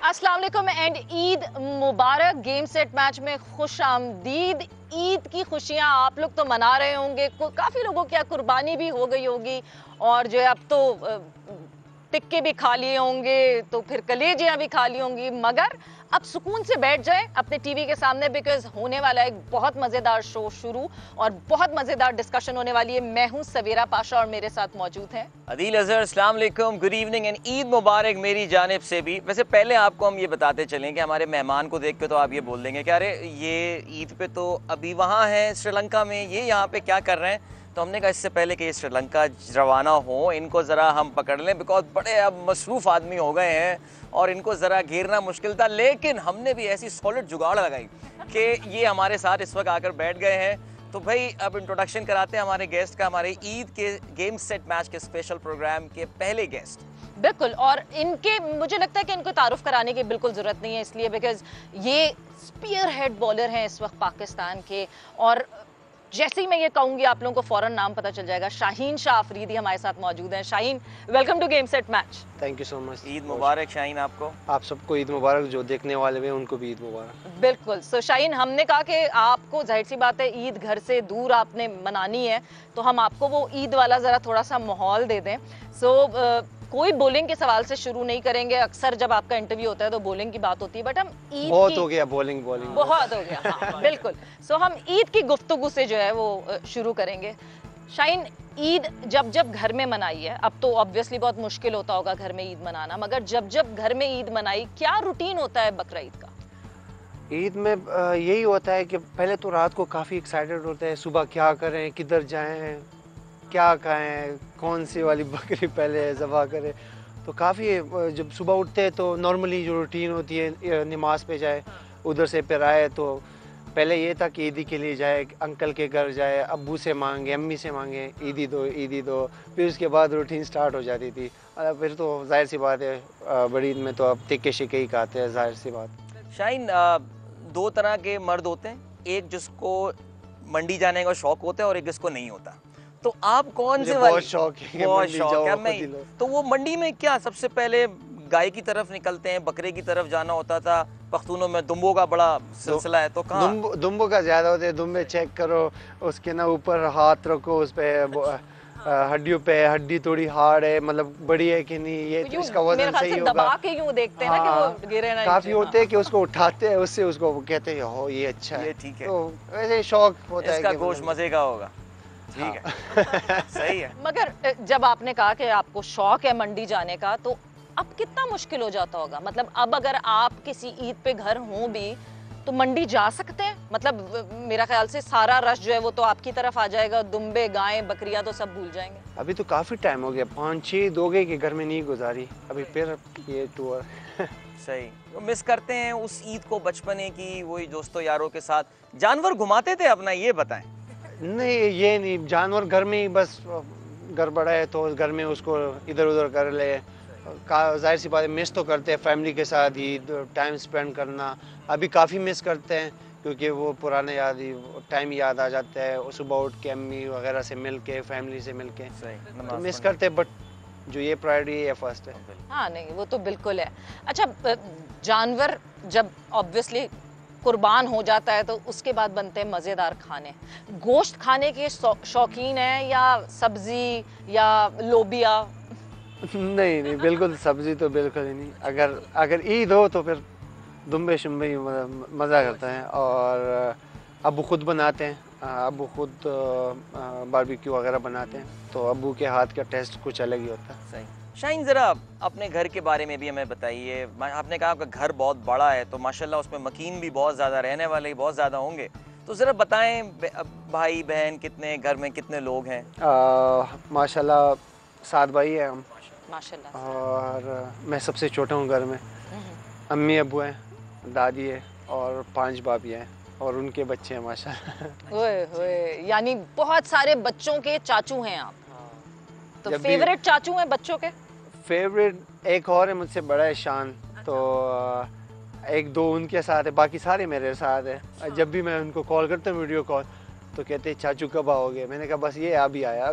अस्सलाम वालेकुम एंड ईद मुबारक। गेम सेट मैच में खुश आमदीद। ईद की खुशियां आप लोग तो मना रहे होंगे, काफी लोगों की कुर्बानी भी हो गई होगी और जो है अब तो टिक्के भी खा लिए होंगे, तो फिर कलेजियां भी खा ली होंगी, मगर अब सुकून से बैठ जाएं अपने टीवी के सामने, बिकॉज होने वाला है एक बहुत मजेदार शो शुरू और बहुत मजेदार डिस्कशन होने वाली है। मैं हूं सवेरा पाशा और मेरे साथ मौजूद हैं अदील अजहर। अस्सलाम वालेकुम, गुड इवनिंग एंड ईद मुबारक मेरी जानिब से भी। वैसे पहले आपको हम ये बताते चलें कि हमारे मेहमान को देख के तो आप ये बोल देंगे कि अरे ये ईद पे तो अभी वहाँ हैं श्रीलंका में, ये यहाँ पे क्या कर रहे हैं। तो हमने कहा इससे पहले कि ये श्रीलंका रवाना हो, इनको ज़रा हम पकड़ लें, बिकॉज बड़े अब मसरूफ़ आदमी हो गए हैं और इनको ज़रा घेरना मुश्किल था। लेकिन हमने भी ऐसी सॉलिड जुगाड़ लगाई कि ये हमारे साथ इस वक्त आकर बैठ गए हैं। तो भाई अब इंट्रोडक्शन कराते हैं हमारे गेस्ट का, हमारे ईद के गेम सेट मैच के स्पेशल प्रोग्राम के पहले गेस्ट। बिल्कुल, और इनके मुझे लगता है कि इनको तारुफ कराने की बिल्कुल जरूरत नहीं है, इसलिए बिकॉज ये स्पीयर हेड बॉलर हैं इस वक्त पाकिस्तान के। और जैसे ही मैं ये कहूंगी आप लोगों को फौरन नाम पता चल जाएगा। शाहीन शाह अफरीदी हमारे साथ मौजूद हैं। Shaheen, welcome to game set match. Thank you so much. Eid मुबारक शाहीन आपको। आप सबको ईद मुबारक, जो देखने वाले हैं उनको भी ईद मुबारक। बिल्कुल। सो शाहीन, हमने कहा कि आपको जाहिर सी बात है ईद घर से दूर आपने मनानी है, तो हम आपको वो ईद वाला जरा थोड़ा सा माहौल दे दें। कोई बॉलिंग के सवाल से शुरू नहीं करेंगे। अक्सर जब आपका इंटरव्यू होता है तो बॉलिंग की बात होती है, बट हम ईद बहुत हो गया बॉलिंग बहुत हो गया। हाँ, बिल्कुल। हम ईद की गुफ्तगू से जो है वो शुरू करेंगे। शाहीन, ईद जब जब घर में मनाई है, अब तो ऑब्वियसली बहुत मुश्किल होता होगा घर में ईद मनाना, मगर जब जब घर में ईद मनाई, क्या रूटीन होता है बकरा ईद का? ईद में यही होता है कि पहले तो रात को काफ़ी एक्साइटेड होते हैं, सुबह क्या करें, किधर जाएं, क्या खाएं, कौन सी वाली बकरी पहले ज़बह करें। तो काफ़ी जब सुबह उठते हैं तो नॉर्मली जो रूटीन होती है नमाज पे जाए, उधर से फिर आए। तो पहले ये था कि ईदी के लिए जाए, अंकल के घर जाए, अब्बू से मांगे, अम्मी से मांगे, ईदी दो ईदी दो। फिर उसके बाद रूटीन स्टार्ट हो जाती थी। फिर तो जाहिर सी बात है बड़ी ईद में तो अब तिक्के शिक्के ही खाते हैं, जाहिर सी बात। शाहीन, दो तरह के मर्द होते हैं, एक जिसको मंडी जाने का शौक होता है और एक जिसको नहीं होता। तो आप कौन से वाले? बहुत शौक है, बहुत शौक है। मैं तो वो मंडी में क्या सबसे पहले गाय की तरफ निकलते हैं, बकरे की तरफ जाना होता था। पख्तूनों में दुम्बों का बड़ा सिलसिला है, तो कहाँ दुम्बों का ज्यादा होते हैं। दुम्बे चेक करो, उसके ना ऊपर हाथ रखो, उस पे हड्डियों पे हड्डी थोड़ी हार्ड है, मतलब बड़ी है कि नहीं, ये तो इसका वजन सही होगा। दबा के यूं देखते हैं ना कि वो गिरे ना। काफी होते हैं कि उसको उठाते हैं, उससे उसको कहते हैं हो ये अच्छा है, ये ठीक है। तो वैसे शौक होता है, इसका गोश्त मजे का होगा। ठीक है। सही है। मगर जब आपने कहा कि आपको शौक है मंडी जाने का, तो अब कितना मुश्किल हो जाता होगा? मतलब अब अगर आप किसी ईद पे घर हो भी तो मंडी जा सकते हैं? मतलब मेरा ख्याल से सारा रश जो है वो तो आपकी तरफ आ जाएगा, दुम्बे गायें बकरियां तो सब भूल जाएंगे। अभी तो काफी टाइम हो गया, 5-6 दो गए के घर में नहीं गुजारी अभी, फिर ये टूर। सही। तो मिस करते हैं उस ईद को, बचपने की, वही दोस्तों यारों के साथ। जानवर घुमाते थे अपना, ये बताएं। नहीं, ये नहीं, जानवर घर में ही बस गड़बड़ा है तो घर में उसको इधर उधर कर ले। जाहिर सी बात है मिस तो करते हैं फैमिली के साथ ही टाइम स्पेंड करना। अभी काफ़ी मिस करते हैं क्योंकि वो पुराने याद ही टाइम याद आ जाता है, सुबह उठ के अम्मी वगैरह से मिल के, फैमिली से मिल के तो मिस करते हैं। बट जो ये प्रायोरिटी है फर्स्ट है। हाँ, नहीं वो तो बिल्कुल है। अच्छा, जानवर जब ऑब्वियसली कुर्बान हो जाता है तो उसके बाद बनते हैं मज़ेदार खाने। गोश्त खाने के शौकीन हैं या सब्जी या लोबिया? नहीं नहीं, बिल्कुल सब्जी तो बिल्कुल ही नहीं। अगर ईद हो तो फिर दुम्बे शुम्बे ही मज़ा करता है। और अब्बू खुद बनाते हैं, अब्बू खुद बारबेक्यू वगैरह बनाते हैं, तो अब्बू के हाथ का टेस्ट कुछ अलग ही होता है। सही। शाहीन, ज़रा अपने घर के बारे में भी हमें बताइए। आपने कहा आपका घर बहुत बड़ा है, तो माशाल्लाह उसमें मकीन भी बहुत ज़्यादा, रहने वाले भी बहुत ज़्यादा होंगे। तो ज़रा बताएं, भाई बहन कितने, घर में कितने लोग हैं? माशाल्लाह 7 भाई हैं हम माशाल्लाह। और मैं सबसे छोटा हूँ घर में। अम्मी अब्बू हैं, दादी है और 5 भाभी हैं और उनके बच्चे हैं माशाल्लाह। ओए होए, यानी बहुत सारे बच्चों के चाचू हैं आप। तो फेवरेट चाचू हैं बच्चों के? फेवरेट एक और है मुझसे बड़ा है, शान। तो 1-2 उनके साथ है, बाकी सारे मेरे साथ है। जब भी मैं उनको कॉल करता हूँ वीडियो कॉल, तो कहते हैं चाचू कब आओगे? मैंने कहा बस ये अभी आया।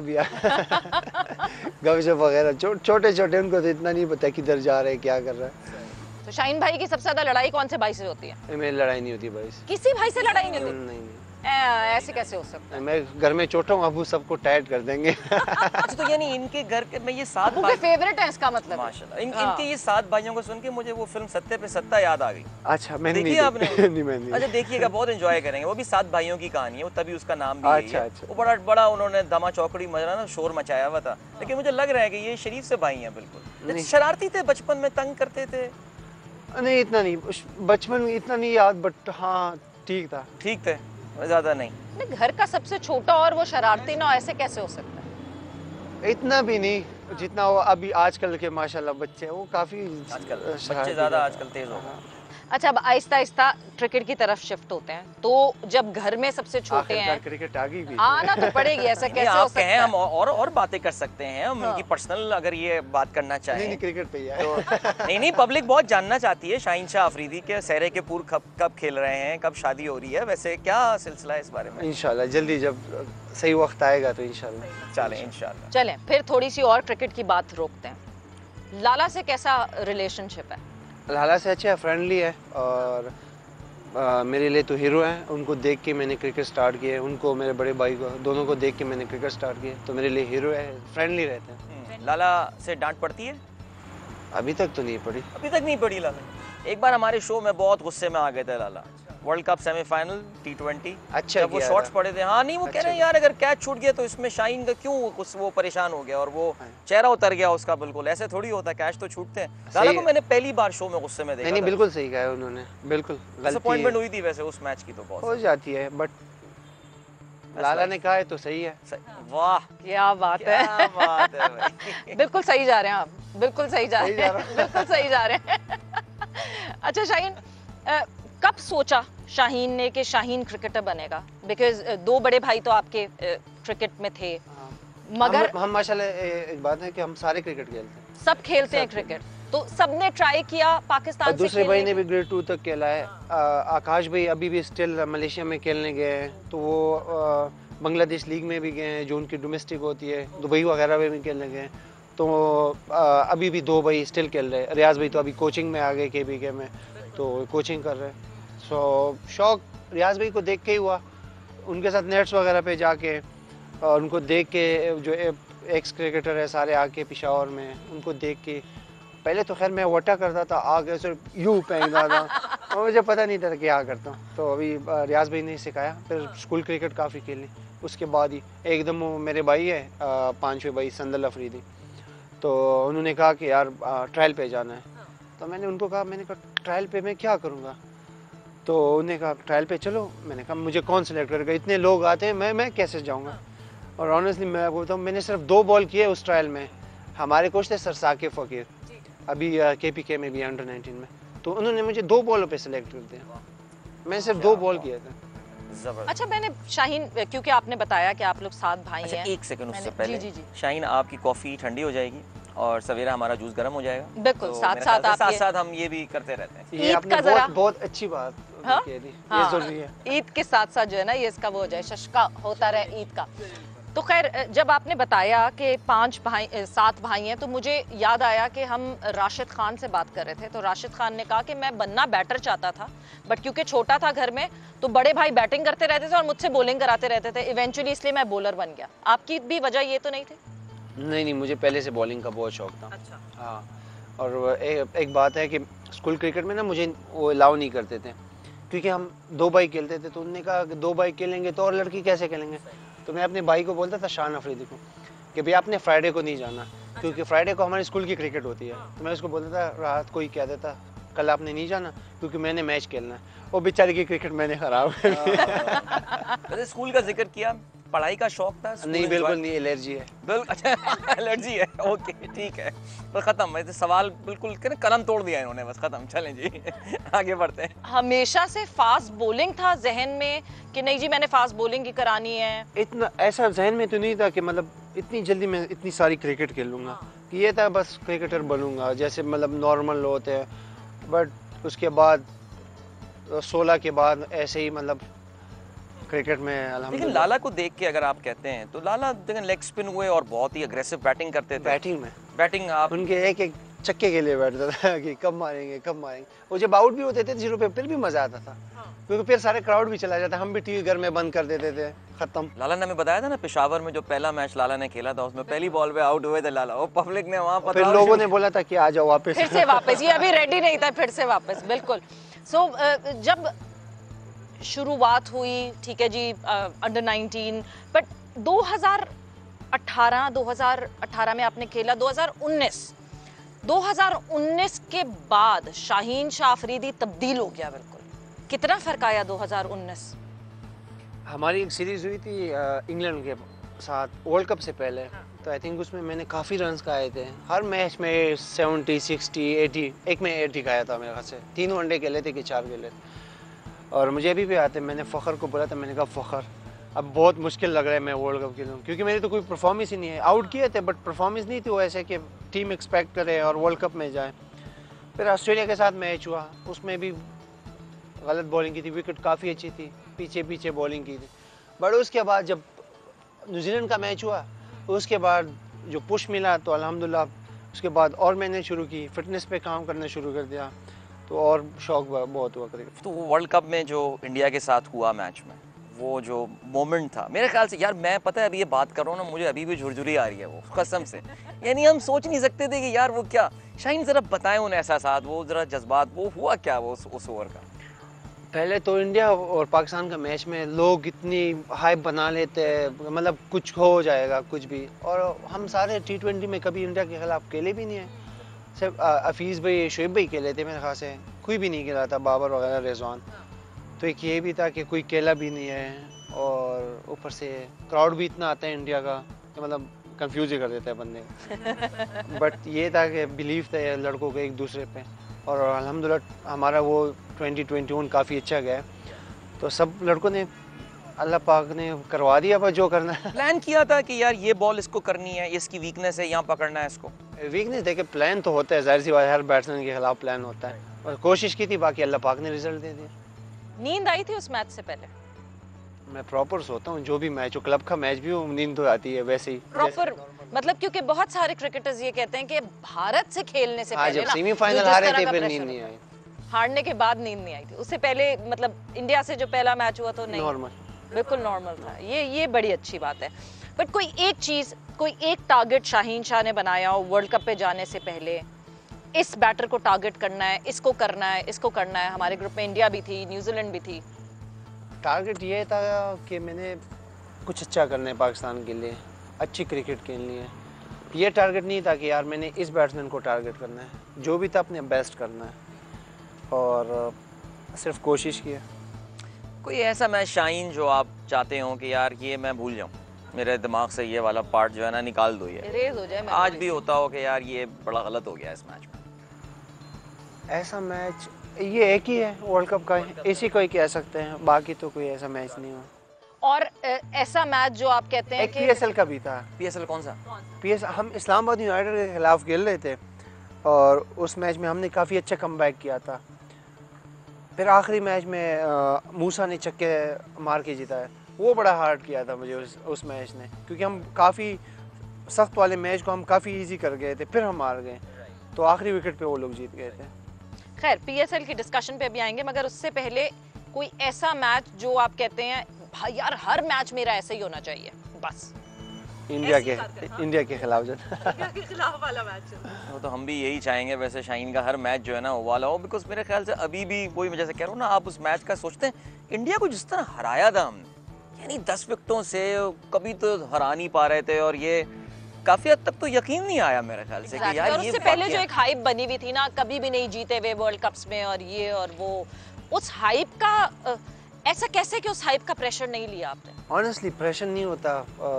गपशप वगैरह छोटे छोटे, उनको तो इतना नहीं पता किधर जा रहे हैं, क्या कर रहा है। तो शाहीन भाई की सबसे ज्यादा लड़ाई कौन से भाई से होती है? मेरी लड़ाई नहीं होती भाई से। किसी भाई से लड़ाई नहीं होती? नहीं ऐसे कैसे हो सकता है? मैं घर में छोटा हूँ, अबू सबको टाइट कर देंगे। अच्छा, तो यानी इनके घर के में ये 7 अबू के भाई फेवरेट है इसका मतलब? माशाल्लाह। हाँ। इनके ये 7 भाइयों को सुन के मुझे वो फिल्म सत्ते पे सत्ता याद आ गई। अच्छा, मैंने देखी नहीं आपने? नहीं, मैंने अच्छा, देखिएगा, बहुत एंजॉय करेंगे। वो भी 7 भाइयों की कहानी है, वो तभी उसका नाम भी यही अच्छा, है। अच्छा। वो बड़ा बड़ा उन्होंने दमा चौकड़ी मजा ना शोर मचाया हुआ था, लेकिन मुझे लग रहा है कि ये शरीफ से भाई हैं बिल्कुल। नहीं। शरारती थे बचपन में, तंग करते थे? नहीं, इतना नहीं, बचपन में इतना नहीं याद, बट हाँ ठीक था। ठीक थे, ज्यादा नहीं। नहीं, घर का सबसे छोटा और वो शरारती ना, ऐसे कैसे हो सकता है? इतना भी नहीं जितना वो अभी आजकल के माशाल्लाह बच्चे हैं, वो काफी आजकल शरारती बच्चे ज्यादा रहते आजकल हैं। तेज हो गए। हाँ। अच्छा, अब आहिस्ता आहिस्ता क्रिकेट की तरफ शिफ्ट होते हैं, तो जब घर में सबसे छोटे आखिरकार हैं, क्रिकेट आ गई भी। आना तो पड़ेगी, ऐसा नहीं, कैसे हो आप सकता कहें, है? हम और बातें कर सकते हैं, हम हाँ। इनकी पर्सनल अगर ये बात करना नहीं चाहें नहीं, क्रिकेट पे ही है। तो नहीं, पब्लिक बहुत जानना चाहती है शाहीन शाह अफरीदी के सहरे के पूर कब खेल रहे हैं, कब शादी हो रही है, वैसे क्या सिलसिला है इस बारे में? इंशाल्लाह जल्दी जब सही वक्त आएगा तो इंशाल्लाह। चलें इंशाल्लाह। चलें फिर थोड़ी सी और क्रिकेट की बात रोकते हैं। लाला से कैसा रिलेशनशिप है? लाला से अच्छा है, फ्रेंडली है, और मेरे लिए तो हीरो हैं। उनको देख के मैंने क्रिकेट स्टार्ट किया, उनको, मेरे बड़े भाई को, दोनों को देख के मैंने क्रिकेट स्टार्ट किया, तो मेरे लिए हीरो है, फ्रेंडली रहते हैं। लाला से डांट पड़ती है? अभी तक तो नहीं पड़ी। अभी तक नहीं पड़ी लाला। एक बार हमारे शो में बहुत गुस्से में आ गए थे लाला, वर्ल्ड कप सेमीफाइनल T20, अच्छा जब वो किया शॉट्स था। पड़े थे। हाँ नहीं, वो कह रहे हैं यार अगर कैच छूट गया तो इसमें शाहीन का क्यों वो परेशान हो गया, और वो चेहरा उतर गया उसका बिल्कुल। ऐसे थोड़ी होता, कैच तो छूटते हैं। लाला को मैंने पहली बार शो में गुस्से में देखा नहीं, था। बिल्कुल सही कहा है उन्होंने, बिल्कुल गलती डिसअपॉइंटमेंट हुई थी वैसे उस मैच की तो बहुत हो जाती है, बट लाला ने कहा है तो सही है। वाह क्या बात है, क्या बात है भाई। बिल्कुल सही जा रहे हैं आप, बिल्कुल सही जा सही रहे जा रहा हैं, बिल्कुल सही जा रहे हैं। अच्छा शाहीन, कब सोचा शाहीन ने कि शाहीन क्रिकेटर बनेगा? बिकॉज 2 बड़े भाई तो आपके क्रिकेट में थे, मगर हम माशाल्लाह, एक बात है कि हम सारे क्रिकेट खेलते हैं, सब खेलते हैं क्रिकेट, तो सबने ट्राई किया और पाकिस्तान से दूसरे भाई खेलने ने भी ग्रेड 2 तक खेला है। आकाश भाई अभी भी स्टिल मलेशिया में खेलने गए हैं, तो वो बांग्लादेश लीग में भी गए हैं, जो उनकी डोमेस्टिक होती है, दुबई वगैरह में भी खेलने गए हैं। तो अभी भी 2 भाई स्टिल खेल रहे हैं। रियाज भाई तो अभी कोचिंग में आ गए KBK में, तो कोचिंग कर रहे हैं। सो शौक रियाज भाई को देख के ही हुआ, उनके साथ नेट्स वगैरह पे जाके, और उनको देख के, जो एक्स क्रिकेटर है सारे आके पेशावर में, उनको देख के, पहले तो खैर मैं वटा करता था, आगे सिर्फ यूँ फेंकता था और मुझे पता नहीं था क्या करता हूँ। तो अभी रियाज भाई ने सिखाया, फिर स्कूल क्रिकेट काफ़ी खेली। उसके बाद ही एकदम वो मेरे भाई है 5वें भाई संदल अफरीदी, तो उन्होंने कहा कि यार ट्रायल पे जाना है। तो मैंने उनको कहा, मैंने कहा ट्रायल पे मैं क्या करूँगा? तो उन्होंने कहा ट्रायल पे चलो। मैंने कहा मुझे कौन सिलेक्ट करेगा, इतने लोग आते हैं, मैं कैसे जाऊँगा? और ऑनेस्टली मैं बोलता हूँ, मैंने सिर्फ 2 बॉल किए उस ट्रायल में। हमारे कोच थे सर साकिब फ़कीर, अभी KPK में भी अंडर 19 में, तो उन्होंने मुझे 2 बॉलों पे सिलेक्ट कर दिया। मैंने सिर्फ 2 बॉल किए थे। जबरदस्त। अच्छा मैंने शाहीन, क्योंकि आपने बताया कि आप लोग 7 भाई अच्छा, हैं, एक सेकंड उससे मैंने- पहले जी, जी, शाहीन, आपकी कॉफी ठंडी हो जाएगी और सवेरा हमारा जूस गर्म हो जाएगा। बिल्कुल, तो साथ मेरे साथ ख्याल से आप साथ साथ हम ये भी करते रहते हैं। ये ईद आपने का जरा- बहुत बहुत अच्छी बात हाँ? कह दी, ये हाँ, जरूरी है। ईद के साथ साथ जो है ना, ये इसका वो हो जाए, शशका होता रहे ईद का। तो खैर, जब आपने बताया कि 7 भाई हैं, तो मुझे याद आया कि हम राशिद खान से बात कर रहे थे, तो राशिद खान ने कहा कि मैं बनना बैटर चाहता था, बट क्योंकि छोटा था घर में, तो बड़े भाई बैटिंग करते रहते थे और मुझसे बॉलिंग कराते रहते थे, इवेंचुअली इसलिए मैं बॉलर बन गया। आपकी भी वजह ये तो नहीं थी? नहीं, मुझे पहले से बॉलिंग का बहुत शौक था। अच्छा। हाँ, और एक बात है कि स्कूल क्रिकेट में ना मुझे वो अलाउ नहीं करते थे, क्योंकि हम 2 भाई खेलते थे, तो उन्होंने कहा कि 2 भाई खेलेंगे तो और लड़की कैसे खेलेंगे? तो मैं अपने भाई को बोलता था, शान अफरीदी को, कि भैया आपने फ्राइडे को नहीं जाना, क्योंकि फ्राइडे को हमारे स्कूल की क्रिकेट होती है। तो मैं उसको बोलता था, रात को ही कह देता, कल आपने नहीं जाना क्योंकि मैंने मैच खेलना है। वो बेचारे की क्रिकेट मैंने खराब कर दी। वैसे स्कूल का जिक्र किया, पढ़ाई का शौक था? स्कूल नहीं, बिल्कुल enjoy- नहीं, एलर्जी है। बिल्कुल। अच्छा, एलर्जी है, ओके ठीक है, बस खत्म। ऐसे सवाल बिल्कुल कलम तोड़ दिया इन्होंने, बस खत्म। चलें जी, आगे बढ़ते हैं। हमेशा से फास्ट बॉलिंग था जहन में कि नहीं जी मैंने फास्ट बॉलिंग ही करानी है? इतना ऐसा जहन में तो नहीं था कि मतलब इतनी जल्दी मैं इतनी सारी क्रिकेट खेल लूँगा, कि ये था बस क्रिकेटर बनूंगा जैसे मतलब नॉर्मल होते हैं। बट उसके बाद 16 के बाद ऐसे ही मतलब क्रिकेट में लेकिन अल्हम्दुलिल्लाह। लाला को देख के अगर आप कहते हैं तो लाला लेकिन लेग स्पिन हुए और बहुत ही अग्रेसिव बैटिंग करते थे। बैटिंग में बैटिंग आप उनके एक चक्के के लिए बैठता था कि कब मारेंगे। वो जब आउट भी होते थे 0 पे फिर भी मजा आता था, क्योंकि फिर सारे क्राउड भी चला जाता, हम भी टीवी घर में बंद कर देते थे, खत्म। लाला ने हमें बताया था ना, पेशावर में जो पहला मैच लाला ने खेला था उसमें पहली बॉल पे आउट हुए थे लाला, वो पब्लिक ने वहाँ फिर लोगों ने बोला था कि आ जाओ वापस, फिर से वापस, ये अभी रेडी नहीं था, फिर से वापस, बिल्कुल। सो जब शुरुआत हुई, ठीक है जी, अंडर 19, बट 2018 में आपने खेला, 2019 के बाद शाहीन शाह अफरीदी तब्दील हो गया बिल्कुल। कितना फर्क आया 2019? हमारी एक सीरीज हुई थी इंग्लैंड के साथ वर्ल्ड कप से पहले, तो आई थिंक उसमें मैंने काफ़ी रन्स खाए थे, हर मैच में 70, 60, 80, एक में 80 खाया था मेरे ख्याल से, 3 वनडे खेले थे कि 4 खेले थे। और मुझे अभी भी आते, मैंने फ़खर को बोला था, मैंने कहा फ़खर अब बहुत मुश्किल लग रहा है मैं वर्ल्ड कप खेलूँ, क्योंकि मेरी तो कोई परफॉर्मेंस ही नहीं है। आउट किए थे बट परफॉर्मेंस नहीं थी वो ऐसे कि टीम एक्सपेक्ट करे और वर्ल्ड कप में जाए। फिर ऑस्ट्रेलिया के साथ मैच हुआ, उसमें भी गलत बॉलिंग की थी, विकेट काफ़ी अच्छी थी, पीछे बॉलिंग की थी। बट उसके बाद जब न्यूजीलैंड का मैच हुआ, उसके बाद जो पुश मिला तो अल्हम्दुलिल्लाह उसके बाद और मैंने शुरू की, फिटनेस पे काम करना शुरू कर दिया, तो और शौक बहुत हुआ करीब। तो वर्ल्ड कप में जो इंडिया के साथ हुआ मैच में, वो जो मोमेंट था, मेरे ख्याल से यार, मैं पता है अभी ये बात कर रहा हूँ ना, मुझे अभी भी झुरझुरी आ रही है वो, कसम से। यानी हम सोच नहीं सकते थे कि यार वो क्या, शाहीन जरा बताएं उन एहसासात, वो जरा जज्बात, वो हुआ क्या वो उस ओवर का? पहले तो इंडिया और पाकिस्तान का मैच में लोग इतनी हाइप बना लेते हैं, मतलब कुछ हो जाएगा कुछ भी, और हम सारे T20 में कभी इंडिया के खिलाफ खेले भी नहीं है। सिर्फ हफीज़ भाई, शुएब भाई खेले थे मेरे ख्याल से, कोई भी नहीं खेला था, बाबर वगैरह, रिजवान। तो एक ये भी था कि कोई खेला भी नहीं है, और ऊपर से क्राउड भी इतना आता है इंडिया का कि मतलब कंफ्यूज ही कर देता है बंदे को। बट ये था कि बिलीव था लड़कों को एक दूसरे पे, और अल्हम्दुलिल्लाह हमारा वो 2021 काफ़ी अच्छा गया, तो सब लड़कों ने, अल्लाह पाक ने करवा दिया पर जो करना है। प्लान किया था कि यार ये बॉल इसको करनी है, इसकी वीकनेस है, यहाँ पकड़ना है इसको? वीकनेस देखे प्लान तो होता है, जाहिर सी बात है, हर बैट्समैन के खिलाफ प्लान होता है, और कोशिश की थी, बाकी अल्लाह पाक ने रिजल्ट दे दिया। नींद आई थी उस मैच से पहले? मैं प्रॉपर सोता हूँ, जो भी मैच हो, क्लब का मैच भी हो, नींद तो आती है वैसे ही प्रॉपर, मतलब क्योंकि बहुत सारे क्रिकेटर्स ये कहते हैं कि भारत से खेलने से पहले जब ना, सेमीफाइनल जो जिस हारे तरह थे का फिर pressure नींद नहीं होता है, आई, हारने के बाद नींद नहीं आई थी, उससे पहले मतलब इंडिया से जो पहला मैच हुआ तो नहीं, नॉर्मल, बिल्कुल नॉर्मल था। ये बड़ी अच्छी बात है। बट कोई एक चीज, कोई एक टारगेट शाहीन शाह ने बनाया हो वर्ल्ड कप पे जाने से पहले, इस बैटर को टारगेट करना है, इसको करना है, इसको करना है? हमारे ग्रुप में इंडिया भी थी, न्यूजीलैंड भी थी। टारगेट ये था कि मैंने कुछ अच्छा करना है पाकिस्तान के लिए, अच्छी क्रिकेट खेलनी है। ये टारगेट नहीं था कि यार मैंने इस बैट्समैन को टारगेट करना है, जो भी था अपने बेस्ट करना है, और सिर्फ कोशिश की है। कोई ऐसा मैच शाहीन जो आप चाहते हो कि यार ये मैं भूल जाऊँ, मेरे दिमाग से ये वाला पार्ट जो है ना निकाल दो, ये इरेज हो जाए, आज भी होता हो कि यार ये बड़ा गलत हो गया इस मैच में? ऐसा मैच ये एक ही है वर्ल्ड कप का, इसी को ही कह सकते हैं, बाकी तो कोई ऐसा मैच नहीं हुआ। और ऐसा मैच जो आप कहते हैं एक कि PSL का भी था। PSL कौन सा? हम इस्लामाबाद यूनाइटेड के खिलाफ खेल रहे थे, और उस मैच में हमने काफ़ी अच्छा कमबैक किया था। फिर आखिरी मैच में मूसा ने छक्के मार के जीता है, वो बड़ा हार्ड किया था मुझे उस मैच ने, क्योंकि हम काफ़ी सख्त वाले मैच को हम काफ़ी इजी कर गए थे, फिर हम हार गए, तो आखिरी विकेट पे वो लोग जीत गए थे। खैर PSL की डिस्कशन पे भी आएंगे, मगर उससे पहले कोई ऐसा मैच जो आप कहते हैं भाई यार हर मैच मेरा ऐसा ही होना चाहिए, बस इंडिया के खिलाफ जो के खिलाफ वाला मैच। वो तो हम भी यही चाहेंगे वैसे, शाहीन का हर मैच जो है ना वो वाला हो, बिकॉज मेरे ख्याल से अभी भी वही मैं जैसे कह रहा हूँ ना, आप उस मैच का सोचते हैं, इंडिया को जिस तरह हराया था हमने, यानी 10 विकेटों से, कभी तो हरा नहीं पा रहे थे, और ये काफी हद तक तो यकीन नहीं आया मेरे ख्याल से कि यार और ये उससे पहले जो एक हाइप बनी हुई थी ना, कभी भी नहीं जीते हुए वर्ल्ड कप्स में, और ये और वो, उस हाइप का ऐसा कैसे कि उस हाइप का प्रेशर नहीं लिया आपने? ऑनेस्टली प्रेशर नहीं होता,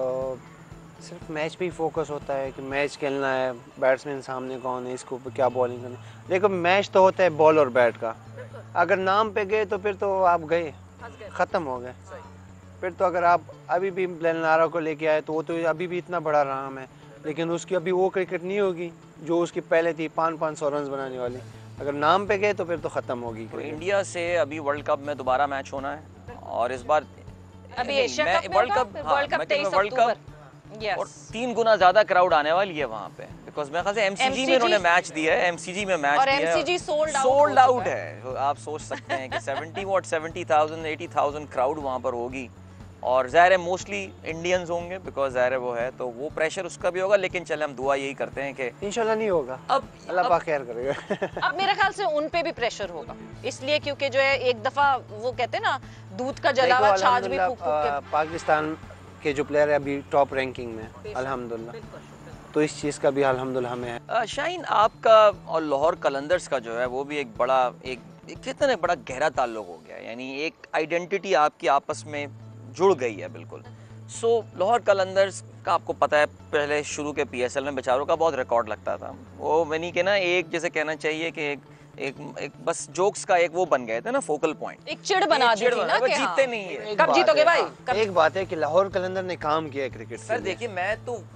सिर्फ मैच पे ही फोकस होता है कि मैच खेलना है, बैट्समैन सामने कौन है, इसको क्या बॉलिंग करनी है। देखो मैच तो होता है बॉल और बैट का, अगर नाम पे गए तो फिर तो आप गए, ख़त्म हो गए। फिर तो अगर आप अभी भी लेनारा को लेके आए तो वो तो अभी भी इतना बड़ा नाम है, लेकिन उसकी अभी वो क्रिकेट नहीं होगी जो उसकी पहले थी, 500 रन बनाने वाली। अगर नाम पे गए तो फिर तो ख़त्म होगी। तो इंडिया से अभी वर्ल्ड कप में दोबारा मैच होना है, और इस बार अभी Asia cup world cup, Yes. और 3 गुना ज्यादा क्राउड आने वाली है वहां पे, बिकॉज मेरे ख्याल से एमसीजी में इन्होंने मैच दिया है, एमसीजी में मैच और दिया है MCG सोल्ड आउट है। तो आप सोच सकते हैं कि 70,000 80,000 क्राउड वहां पर होगी, और ज़ाहिर है मोस्टली इंडियंस होंगे, बिकॉज ज़ाहिर है वो है, तो वो प्रेशर उसका भी होगा। लेकिन चले हम दुआ यही करते हैं कि इंशाल्लाह नहीं होगा, अब अल्लाह पाक खैर करेगा। अब मेरे ख्याल से उन पे भी प्रेशर होगा, इसलिए क्योंकि जो है एक दफा वो कहते हैं ना दूध का जला हुआ छाछ भी फूक फूक के। पाकिस्तान के जो प्लेयर है अभी टॉप रैंकिंग में अल्हम्दुलिल्लाह, तो इस चीज़ का भी अल्हम्दुलिल्लाह हमें है। शाहीन, आपका और लाहौर कलंदर्स का जो है वो भी एक बड़ा एक कितना बड़ा गहरा ताल्लुक हो गया, यानी एक आइडेंटिटी आपकी आपस में जुड़ गई है बिल्कुल। सो लाहौर कलंदर्स का आपको पता है पहले शुरू के PSL में बेचारों का बहुत रिकॉर्ड लगता था, वो मैंने कि ना एक जैसे कहना चाहिए कि एक बस जोक्स का एक वो बन गए थे ना, फोकल पॉइंट, एक चिढ़ बना दी थी ना कि जीतते हाँ, नहीं है। एक कब बात जीतोगे है, भाई? हाँ, एक बात है कि लाहौर कलंदर ने काम किया है क्रिकेट सर देखिए मैं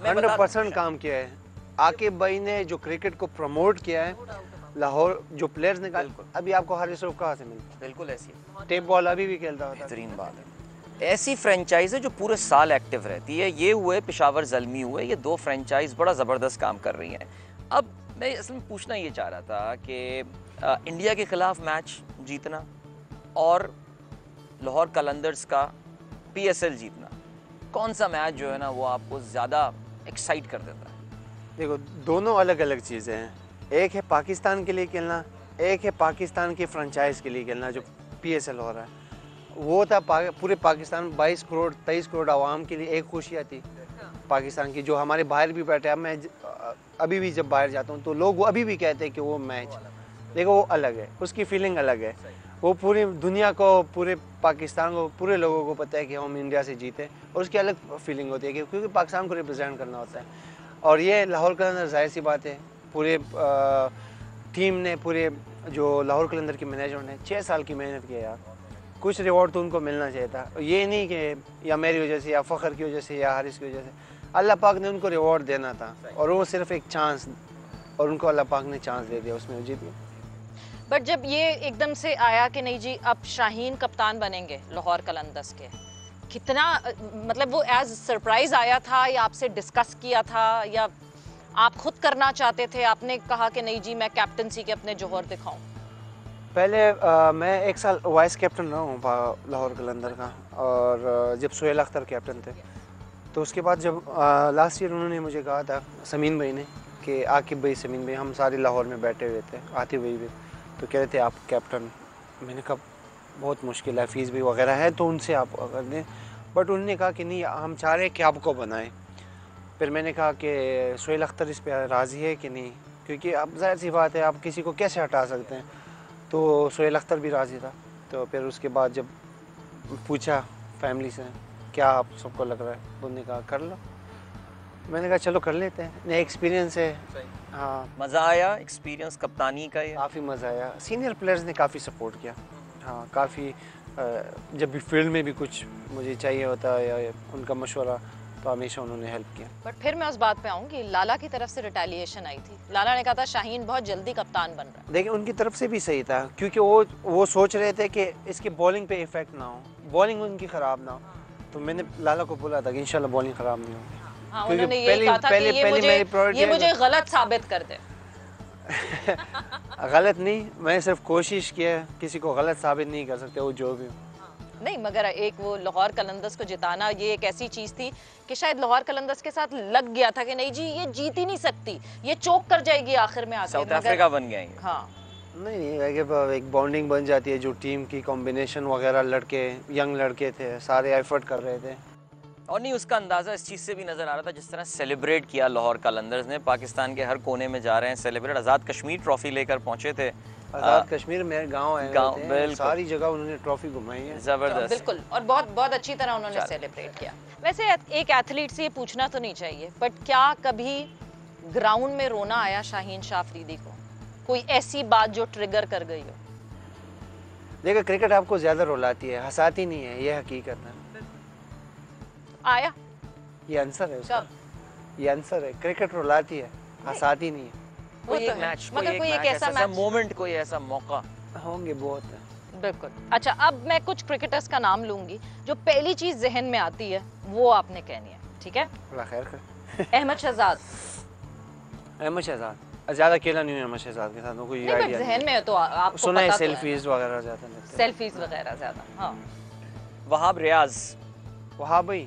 100% काम किया है। आकिब भाई ने जो क्रिकेट को प्रमोट किया है, लाहौर जो प्लेयर्स निकाल, अभी आपको हारिस रऊफ कहाँ से मिलता बिल्कुल ऐसी है? टेप बॉल अभी भी खेलता होता है। बेहतरीन बात है। ऐसी फ्रेंचाइज है जो पूरे साल एक्टिव रहती है, ये हुए पेशावर ज़ल्मी हुए, ये 2 फ्रेंचाइज बड़ा ज़बरदस्त काम कर रही हैं। अब मैं असल में पूछना ये चाह रहा था कि इंडिया के ख़िलाफ़ मैच जीतना और लाहौर कलंदर्स का PSL जीतना, कौन सा मैच जो है ना वो आपको ज़्यादा एक्साइट कर देता है? देखो दोनों अलग अलग चीज़ें हैं, एक है पाकिस्तान के लिए खेलना, एक है पाकिस्तान की फ्रेंचाइज के लिए खेलना। जो PSL हो रहा है वो था पूरे पाकिस्तान 22 करोड़ 23 करोड़ आवाम के लिए एक खुशियाँ थी पाकिस्तान की, जो हमारे बाहर भी बैठे हैं। मैं अभी भी जब बाहर जाता हूँ तो लोग वो अभी भी कहते हैं कि वो मैच देखो, वो अलग है, उसकी फीलिंग अलग है। वो पूरी दुनिया को, पूरे पाकिस्तान को, पूरे लोगों को पता है कि हम इंडिया से जीते, और उसकी अलग फीलिंग होती है क्योंकि पाकिस्तान को रिप्रेजेंट करना होता है। और ये लाहौर कलंदर जाहिर सी बात है, पूरे टीम ने, पूरे जो लाहौर कलंदर की मैनेजमेंट ने 6 साल की मेहनत की है यार, कुछ रिवॉर्ड तो उनको मिलना चाहिए था। ये नहीं कि या मेरी वजह से या फ़ख्र की वजह से या हारिस की वजह से, अल्लाह पाक ने उनको रिवॉर्ड देना था, और वो सिर्फ एक चांस, और उनको अल्लाह पाक ने चांस दे दिया, उसमें जीत गए। बट जब ये एकदम से आया कि नहीं जी अब शाहीन कप्तान बनेंगे लाहौर कलंदर्स के, कितना मतलब वो एज सरप्राइज आया था या आपसे डिस्कस किया था या आप खुद करना चाहते थे? आपने कहा कि नहीं जी मैं कैप्टनसी के अपने जौहर दिखाऊं। पहले मैं 1 साल वाइस कैप्टन रहा हूँ लाहौर कलंदर का, और जब सोहेल अख्तर कैप्टन थे, तो उसके बाद जब लास्ट ईयर उन्होंने मुझे कहा था, समीन भाई ने, कि आकिब भाई, समीन भाई, हम सारे लाहौर में बैठे हुए थे, आतिफ भाई भी, तो कह रहे थे आप कैप्टन। मैंने कहा बहुत मुश्किल है, फीस भी वगैरह है, तो उनसे आप कर दें। बट उन्होंने कहा कि नहीं, हम चाह रहे हैं कि आपको बनाएं। फिर मैंने कहा कि सोहेल अख्तर इस पर राज़ी है कि नहीं, क्योंकि अब जाहिर सी बात है आप किसी को कैसे हटा सकते हैं, तो सोहेल अख्तर भी राज़ी था। तो फिर उसके बाद जब पूछा फैमिली से क्या आप सबको लग रहा है, उन्होंने कहा कर लो। मैंने कहा चलो कर लेते हैं, नया एक्सपीरियंस है। हाँ, मज़ा आया एक्सपीरियंस कप्तानी का? ये काफ़ी मज़ा आया, सीनियर प्लेयर्स ने काफ़ी सपोर्ट किया। हाँ, काफ़ी जब भी फील्ड में भी कुछ मुझे चाहिए होता है या उनका मशवरा, तो हमेशा उन्होंने हेल्प किया। बट फिर मैं उस बात पे आऊँगी, लाला की तरफ से रिटेलिएशन आई थी, लाला ने कहा था शाहीन बहुत जल्दी कप्तान बन रहा है। देखिए उनकी तरफ से भी सही था, क्योंकि वो सोच रहे थे कि इसकी बॉलिंग पे इफेक्ट ना हो, बॉलिंग उनकी ख़राब ना हो। तो मैंने लाला को बोला था कि इंशाल्लाह बॉलिंग ख़राब नहीं होगी। हाँ, उन्होंने ये कहा था कि ये मुझे गलत साबित कर दे। गलत नहीं, मैंने सिर्फ कोशिश की है, किसी को गलत साबित नहीं कर सकते वो जो भी हो। नहीं, मगर एक वो लाहौर कलंदर्स को जिताना, ये एक ऐसी चीज थी कि शायद लाहौर कलंदर्स के साथ लग गया था कि नहीं जी ये जीत ही नहीं सकती, ये चोक कर जाएगी आखिर में आके। साउथ अफ्रीका बन गए। हाँ, नहीं, एक बॉन्डिंग बन जाती है, जो टीम की कॉम्बिनेशन वगैरह, लड़के यंग लड़के थे, सारे एफर्ट कर रहे थे। और नहीं, उसका अंदाज़ा इस चीज़ से भी नज़र आ रहा था जिस तरह सेलिब्रेट किया लाहौर कलंदर्स ने, पाकिस्तान के हर कोने में जा रहे हैं सेलिब्रेट। आज़ाद कश्मीर ट्रॉफी लेकर पहुंचे थे। आज़ाद कश्मीर में गांव है, सारी जगह उन्होंने ट्रॉफी घुमाई है। ज़बरदस्त, बिल्कुल, और बहुत बहुत अच्छी तरह उन्होंने सेलिब्रेट किया। वैसे एक एथलीट से ये पूछना तो नहीं चाहिए, बट क्या कभी ग्राउंड में रोना आया शाहीन शाह अफरीदी को? कोई ऐसी बात जो ट्रिगर कर गई हो? देखिए क्रिकेट आपको ज्यादा रुलाती है, हंसाती नहीं है, ये हकीकत है। आया, ये आंसर है उसका, ये आंसर है, क्रिकेट रुलाती है, हंसाती नहीं है। कोई एक मैच, मगर कोई एक ऐसा मोमेंट, कोई ऐसा मौका होंगे, बहुत है। बिल्कुल। अच्छा, अब मैं कुछ क्रिकेटर्स का नाम लूंगी, जो पहली चीज जहन में आती है वो आपने कहनी है, ठीक है। अल्लाह खैर करे। अहमद शहजाद। अहमद शहजाद ज़्यादा खेला नहीं है अहमद शहजाद के साथ, कोई नहीं, आइडिया जहन में है तो आपको सुना है पता तो है। सेल्फीज वगैरह ज़्यादा लगते हैं। सेल्फीज वगैरह ज्यादा। हाँ। वहाब रियाज। वहाँ भाई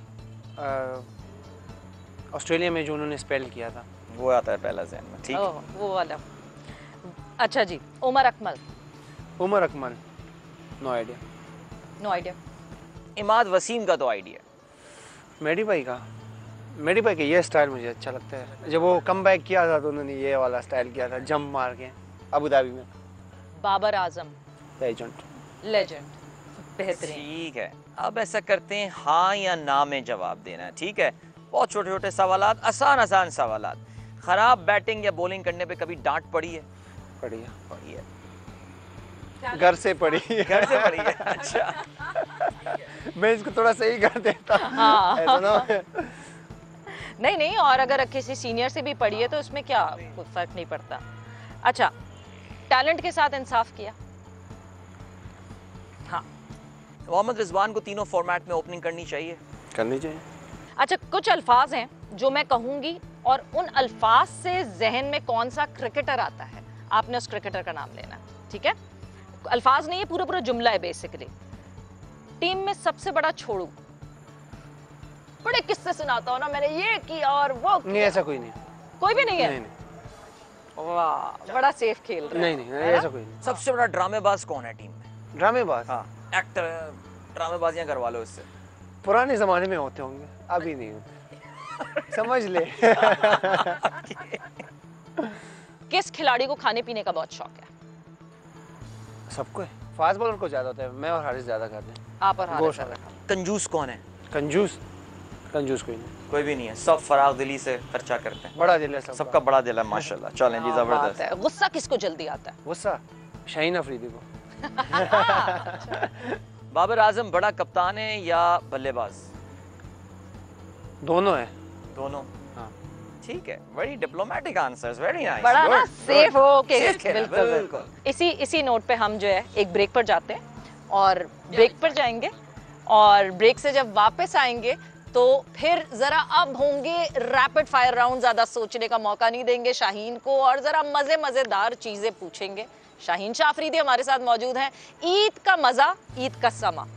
ऑस्ट्रेलिया में जो उन्होंने स्पेल किया था वो आता है पहला जहन में, ठीक है। ओह, वो वाला। अच्छा जी, Umar Akmal. Umar Akmal, no idea. No idea. Imad Wasim का तो आइडिया। मेडी भाई का ये स्टाइल मुझे अच्छा लगता है। जब वो कम बैक किया था तो उन्होंने ये वाला स्टाइल किया था, जंप मार के अबू धाबी में। बाबर आजम। लेजेंड। बेहतरीन। ठीक है, अब ऐसा करते हैं हाँ या ना में जवाब देना है, ठीक है। बहुत छोटे छोटे सवालात, आसान सवालात। खराब बैटिंग या बॉलिंग करने पे कभी डांट पड़ी है? पड़ी है, घर से पड़ी है। घर से पड़ी है, अच्छा। मैं इसको थोड़ा सही कर देता। हाँ। ऐसा ना हो। नहीं, और अगर किसी सीनियर से भी पढ़ी है तो उसमें क्या कोई फर्क नहीं पड़ता। अच्छा, टैलेंट के साथ इंसाफ किया? हाँ। मोहम्मद रिजवान को तीनों फॉर्मेट में ओपनिंग करनी चाहिए? करनी चाहिए। अच्छा, कुछ अल्फाज हैं जो मैं कहूंगी और उन अल्फाज से जहन में कौन सा क्रिकेटर आता है, आपने उस क्रिकेटर का नाम लेना, ठीक है। अल्फाज नहीं है, पूरा जुमला है बेसिकली। टीम में सबसे बड़ा छोड़ू, बड़े किस्से सुनाता हूँ ना, मैंने ये किया और वो किया। नहीं, ऐसा कोई नहीं। कोई भी नहीं है? नहीं। वाह, बड़ा सेफ खेल रहा है। नहीं, ऐसा कोई नहीं। सबसे बड़ा ड्रामेबाज कौन है टीम में? ड्रामेबाज? हाँ, एक्टर, ड्रामेबाजियां करवा लो इससे। पुराने जमाने में होते होंगे, अभी नहीं होते। समझ ले। किस खिलाड़ी को खाने पीने का बहुत शौक है? सबको है। फास्ट बॉलर को ज्यादा होता है, मैं और हारिस ज्यादा खाते हैं। आप और हारिस गोश्त ज्यादा वाला। कंजूस कौन है? कंजूस कोई नहीं। कोई भी नहीं है, सब फराग दिली से खर्चा करते हैं। बड़ा दिल है सबका बड़ा दिल है, माशाल्लाह। चलें जी, बात जबरदस्त। है। गुस्सा किसको जल्दी आता है? गुस्सा शाहीन अफरीदी को। बाबर आजम बड़ा कप्तान है या बल्लेबाज? दोनों है। दोनों। हाँ। ठीक है, very diplomatic answers, very nice. बड़ा ना सेफ हो के। Safe खेला, बिल्कुल। बिल्कुल। इसी नोट पे हम जो है एक ब्रेक पर जाते हैं और ब्रेक पर जाएंगे, और ब्रेक से जब वापस आएंगे तो फिर जरा अब होंगे रैपिड फायर राउंड, ज्यादा सोचने का मौका नहीं देंगे शाहीन को, और जरा मजेदार चीजें पूछेंगे। शाहीन शाह अफरीदी हमारे साथ मौजूद हैं। ईद का मजा, ईद का समा।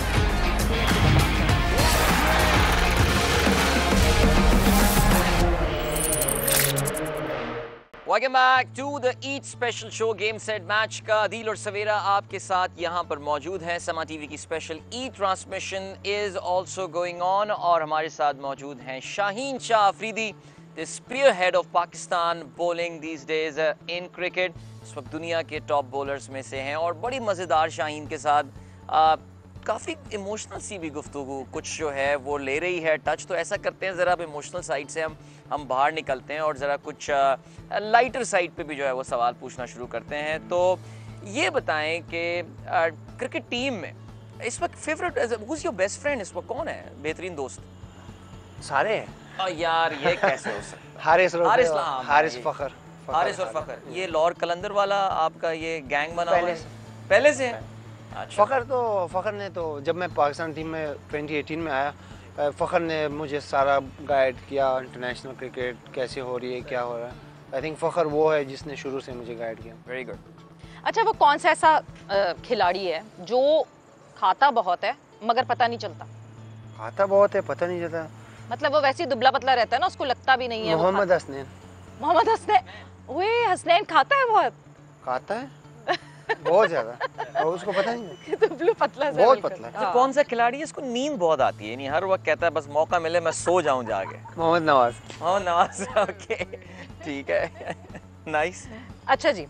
Welcome back to the Eid special show game set match का अदील और सवेरा आपके साथ यहाँ पर मौजूद हैं। समा टीवी की special Eid transmission is also going on और हमारे साथ मौजूद हैं Shaheen Shah Afridi, the spearhead of Pakistan bowling these days in cricket. इस वक्त दुनिया के टॉप बॉलर्स में से हैं और बड़ी मज़ेदार शाहीन के साथ काफ़ी इमोशनल सी भी गुफ्तगू कुछ जो है वो ले रही है टच। तो ऐसा करते हैं, ज़रा अब इमोशनल साइड से हम बाहर निकलते हैं और ज़रा कुछ लाइटर साइड पे भी जो है वो सवाल पूछना शुरू करते हैं। तो ये बताएं कि क्रिकेट टीम में इस वक्त favourite, who is your best friend इस वक्त, कौन है बेहतरीन दोस्त? सारे हैं। यार ये कैसे हो सकता है? हारिस हारिस फ़खर। हारिस और फ़खर, ये लॉर कलंदर वाला आपका ये गैंग बना पहले हुआ है? पहले से है? अच्छा। फ़खर ने तो जब मैं पाकिस्तान टीम में 2018 में आया, फ़खर ने मुझे सारा गाइड किया, इंटरनेशनल क्रिकेट कैसे हो रही है, क्या हो रहा है। आई थिंक फ़खर वो है जिसने शुरू से मुझे गाइड किया। Very good. अच्छा, वो कौन सा ऐसा खिलाड़ी है जो खाता बहुत है मगर पता नहीं चलता? खाता बहुत है, पता नहीं चलता। मतलब वो वैसे ही दुबला पतला रहता है ना, उसको लगता भी नहीं है। मोहम्मद हसनैन। मोहम्मद हसनैन। वे हसनैन खाता है बहुत? खाता है बहुत ज्यादा, और उसको पता नहीं है। दुबला पतला सा, बहुत बिल्कुल। पतला है। अच्छा, कौन सा खिलाड़ी है इसको नींद बहुत आती है, नहीं हर वक्त कहता है बस मौका मिले मैं सो जाऊं जाके? मोहम्मद नवाज। मोहम्मद नवाज, ओके ठीक है, नाइस। अच्छा जी,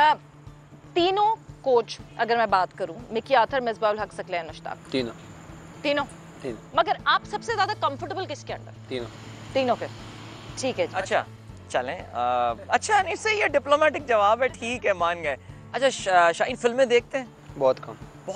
तीनों कोच अगर मैं बात करूं, मिकी आर्थर, मिसबाह उल हक, सकलैन मुश्ताक, तीनों। मगर आप सबसे ज्यादा कंफर्टेबल किसके अंडर? तीनों के। ठीक है जी। अच्छा चलें, अच्छा नहीं सही है, डिप्लोमेटिक जवाब है, ठीक है मान गए। अच्छा शाहीन फिल्में देखते हैं? बहुत कम।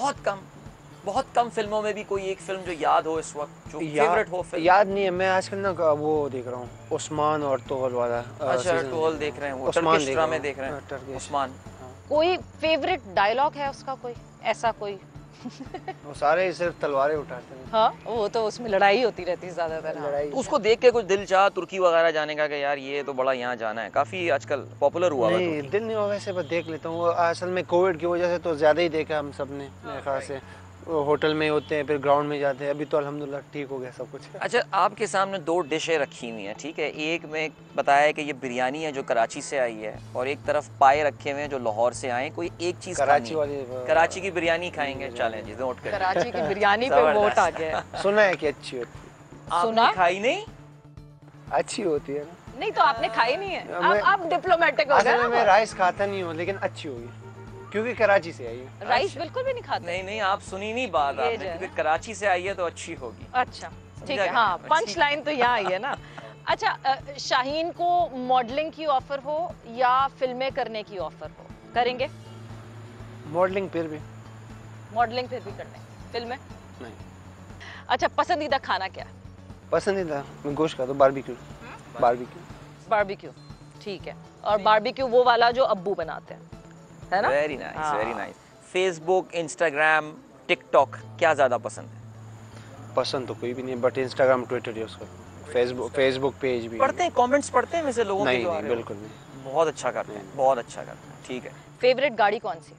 बहुत कम फिल्मों में भी कोई एक फिल्म जो याद हो इस वक्त, जो फेवरेट हो फिल्म? याद नहीं है, मैं आजकल ना वो देख रहा हूँ, उस्मान और तोहल वाला। अच्छा, तोहल देख रहे हैं, वो टर्किश ड्रामे देख रहे हैं, उस्मान। कोई फेवरेट डायलॉग है उसका, कोई ऐसा कोई वो सारे सिर्फ तलवारें उठाते हैं। हाँ, वो तो उसमें लड़ाई होती रहती है ज्यादातर। हाँ। लड़ाई तो उसको देख के कुछ दिल चाह तुर्की वगैरह जाने का कि यार ये तो बड़ा यहाँ जाना है, काफी आजकल पॉपुलर हुआ हुआ है नहीं, तुर्की। दिल नहीं होगा वैसे, बस देख लेता हूँ। वो असल में कोविड की वजह से तो ज़्यादा ही देखा हम सब ने मेरे ख्याल से। वो होटल में होते हैं, फिर ग्राउंड में जाते हैं। अभी तो अल्हम्दुलिल्लाह ठीक हो गया सब कुछ। अच्छा, आपके सामने 2 डिशें रखी हुई हैं, ठीक है। एक में बताया है कि ये बिरयानी है जो कराची से आई है, और एक तरफ पाए रखे हुए हैं जो लाहौर से आए हैं। कोई एक चीज़ कराची खानी है। वाली कराची की बिरयानी खाएंगे, चलें जी, नोट करें। कराची की बिरयानी पे वोट आ गया है। सुना है कि अच्छी होती है। सुना? आपने खाई नहीं? अच्छी होती है ना। नहीं तो आपने खाई नहीं है। मैं- आप डिप्लोमेटिक हो असल में गए मैं ना। राइस खाता नहीं हूँ, लेकिन अच्छी होगी क्योंकि कराची से आई है। राइस बिल्कुल भी नहीं खाते। नहीं नहीं, आप सुनी नहीं बात ये आपने, जो है क्योंकि कराची से आई है तो अच्छी होगी। अच्छा ठीक है। गया? हाँ, पंच अच्छी। लाइन तो यहाँ आई है ना। अच्छा, शाहीन को मॉडलिंग की ऑफर हो या फिल्में करने की ऑफर हो, करेंगे? मॉडलिंग फिर भी मॉडलिंग फिर भी करने, फिल्में नहीं। अच्छा, पसंदीदा खाना क्या है? पसंदीदा मैं गोश्त खाता हूँ, बारबेक्यू। बारबेक्यू बारबेक्यू, ठीक है। और बारबेक्यू वो वाला जो अब्बू बनाते हैं, है ना? वेरी नाइस, हाँ। Very nice. Facebook, Instagram, TikTok क्या ज्यादा पसंद है? पसंद तो कोई भी नहीं, बट इंस्टाग्राम ट्विटर यूज़ करता हूँ। फेसबुक पेज भी पढ़ते हैं, कमेंट्स पढ़ते हैं वैसे लोगों के नहीं जो आ नहीं, रहे हो? बिल्कुल नहीं। बहुत अच्छा करते हैं, बहुत अच्छा करते हैं, ठीक है। फेवरेट गाड़ी कौन सी?